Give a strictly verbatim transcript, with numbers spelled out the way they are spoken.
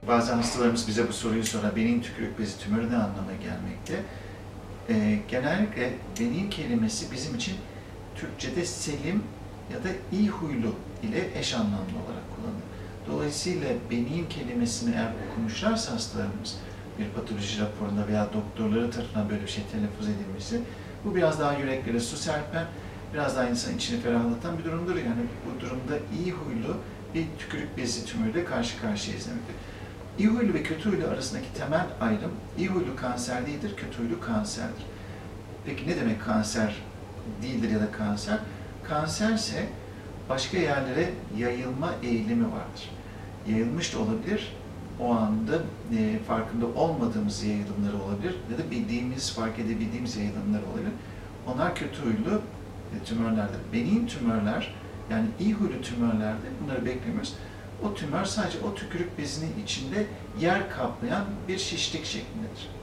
Bazen hastalarımız bize bu soruyu sorar, benign tükürük bezi tümörü ne anlama gelmekte? Ee, genellikle benign kelimesi bizim için Türkçe'de selim ya da iyi huylu ile eş anlamlı olarak kullanılır. Dolayısıyla benign kelimesini eğer okumuşlarsa hastalarımız bir patoloji raporunda veya doktorları tarafından böyle bir şey telaffuz edilmesi, bu biraz daha yüreklere su serpen, biraz daha insanın içini ferahlatan bir durumdur. Yani bu durumda iyi huylu bir tükürük bezi tümörüyle karşı karşıyayız demektir. İyi huylu ve kötü huylu arasındaki temel ayrım, iyi huylu kanser değildir, kötü huylu kanserdir. Peki ne demek kanser değildir ya da kanser? Kanserse başka yerlere yayılma eğilimi vardır. Yayılmış da olabilir, o anda e, farkında olmadığımız yayılımları olabilir ya da bildiğimiz, fark edebildiğimiz yayılımlar olabilir. Onlar kötü huylu e, tümörlerdir. Benign tümörler, yani iyi huylu tümörlerde bunları beklemiyoruz. O tümör sadece o tükürük bezinin içinde yer kaplayan bir şişlik şeklindedir.